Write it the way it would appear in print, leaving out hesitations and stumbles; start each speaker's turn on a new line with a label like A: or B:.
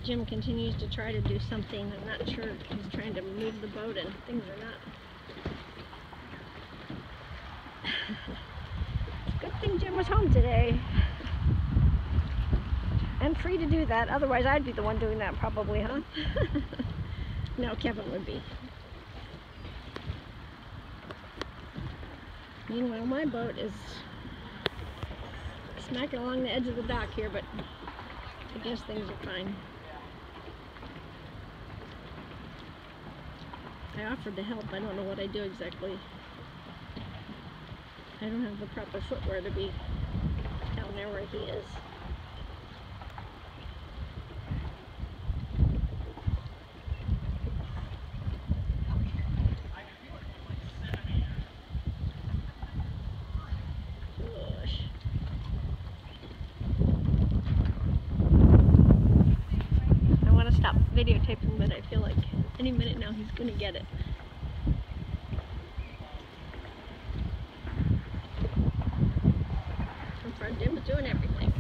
A: Jim continues to try to do something. I'm not sure. He's trying to move the boat and things are not. Good thing Jim was home today. And free to do that. Otherwise I'd be the one doing that probably, huh? No, Kevin would be. Meanwhile, my boat is smacking along the edge of the dock here, but I guess things are fine. I offered to help. I don't know what I do exactly. I don't have the proper footwear to be down there where he is. Gosh. I want to stop videotaping, but I feel like any minute now he's going to get it. So far, Jim is doing everything.